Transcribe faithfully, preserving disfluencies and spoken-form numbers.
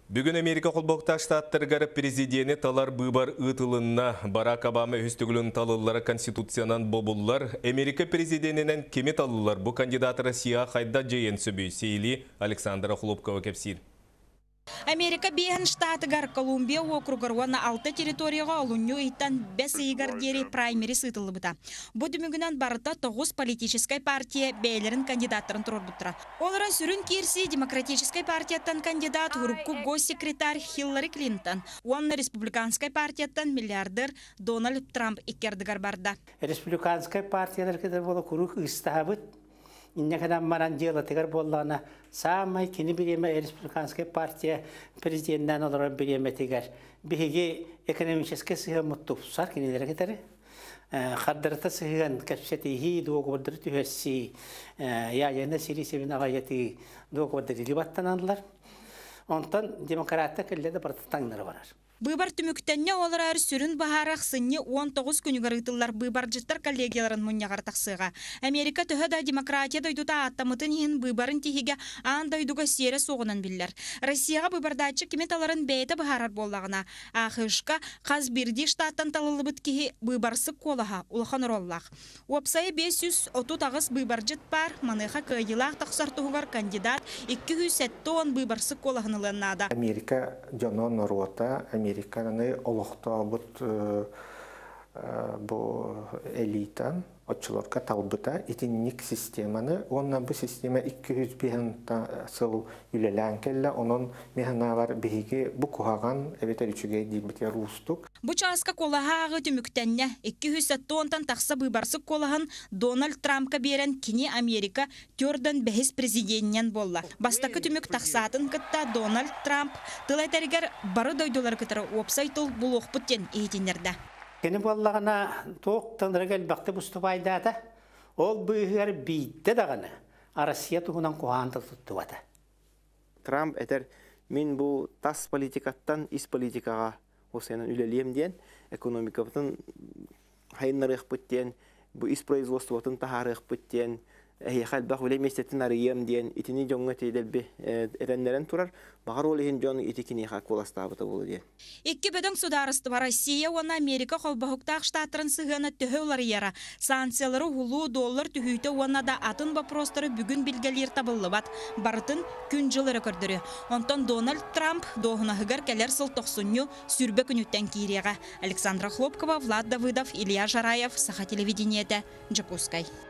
Бүгін Америка қолбоқта штаттырғары президенті талар бұбар ұтылынна Барак Обама үстігілін талылары конституциянан бобулар. Америка президентінен кеме талылар бұл кандидат Россия қайда жайын сөбүй сейлі Александра Хлопкова кепсир. Америка бейін штатыгар Колумбия округарвана алты территорияға алыню иттан бәс игар дері праймери сытылы бұта. Бұ дүмігінен барыта тоғыз политическай партия бәйлерін кандидаттарын тұрыр бұттыра. Оларын сүрін керсі демократическай партияттан кандидат ғұрыпку госсекретарь Хиллари Клинтон. Онны республиканскай партияттан миллиардер Дональд Трамп икердігар барда. Республиканскай партиялар кедер болы күрік ұстабыт. Иннекадан маран делатыгар боллана самай кини биреме республиканская партия президенттен олар биреме тигер биһиги экономический сыга муттупсар кинилер кетери хаддарта сыган капсетихи дуогордыр түһәсси я яна сирисебин агаяти дуогордыр либаттананлар онтан демократтар келледе бартаңнары барар. Быбар түмүктенне олар сүрін бахарақ сынне он тоғыз күнігар ұтылар быбар жыттар коллегияларын мұньяғар тақсыға. Америка түхі да демократия дойдута аттамытын ехін быбарын тихиге аң дойдуға сері соғынан білдер. Россияға быбардачы кеметаларын бәйті бахарар боллағына. Ақышқа қаз бірді штаттан талылы бұт кеге быбарсы қолаға ұлған ұроллақ. Опсайы бес жүз отыз ағыз быбар жыт бар, маныға көйділақ тақсартуғар кандидат екі жүз сәтті быбарсы қолағынылынады. Америка жонон орота, Американы олоқта бұт бұл элитан, отчылорға талбыта, итинник системаны, онна бұл система екі жүз бейінта сыл үлелән келі, onun механавар бейге бұл құғаған әветер үшіге дейбіте рустук. Бұл часка қолағағы түміктенне екі жүз сәттіонтан тақса бұйбарсы қолағын Дональд Трампқа берен кіне Америка түрден бәхіс президентінен болла. Бастақы түмік тақсатын күтті Дональд Трамп тылайтаригер бары дойдулар күтірі опсайтыл бұл оқпыттен ейтіндерді. Кені боллағына тоқ тындырығыл бақты бұсты байдады, ол бұйығар бейді дағаны, Россия тұғынан қуғандық тұтты бады. Трамп әтер, мен бұл тас политикаттан ис политикаға осыянын үлелем ден, экономикаптың хайыннарық бүттен, бұл ис производствотың тахарық бүттен, әйіқал бақ өлі местетін арыйым ден, итini жоңға тейдәлбі әрәнлерін тұрар, бағар олығын жоң итикіне қақ қоластабыты болу ден. Икки бөдің сударысты бар Россия, оны Америка қолбақықтақ штаттырын сығыны түхі олар ера. Санкциялары хулу доллар түхүйті оны да атын бапростары бүгін білгелер табылы бат. Барытын күн жылыры көрдірі. Онтан Дональд Трамп доғына ғығар кәлер сыл тоқсыню сүрбе күніттен кейреға. Александра Хлопкова, Влад Давыдов, Илья Жараев, Саха телевидениеті, Джакускай.